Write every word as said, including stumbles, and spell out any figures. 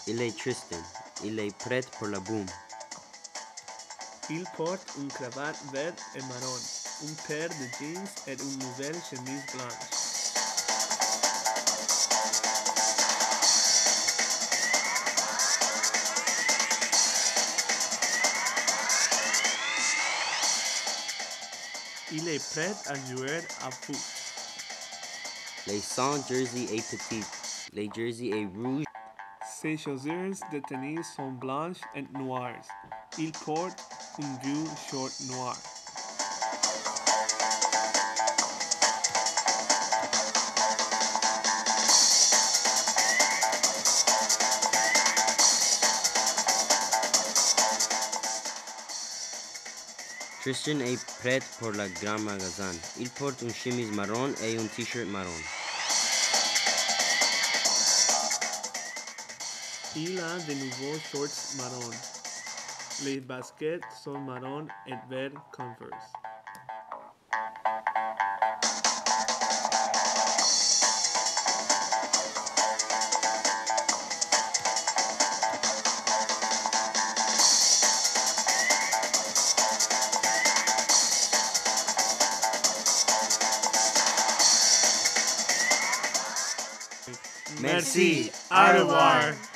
Il est Tristan. Il est prêt pour la boum. Il porte une cravate verte et marron, une paire de jeans et une nouvelle chemise blanche. Il est prêt à jouer à foot. Les son jersey est petit. Les jersey est rouge. Ses chaussures de tennis sont blanches et noires. Il porte un vieux short noir. Tristan est prêt pour le grand magasin. Il porte une chemise marron et un t-shirt marron. Il a de nouveaux shorts marron. Les baskets sont marron et vert Converse. Merci. Au revoir.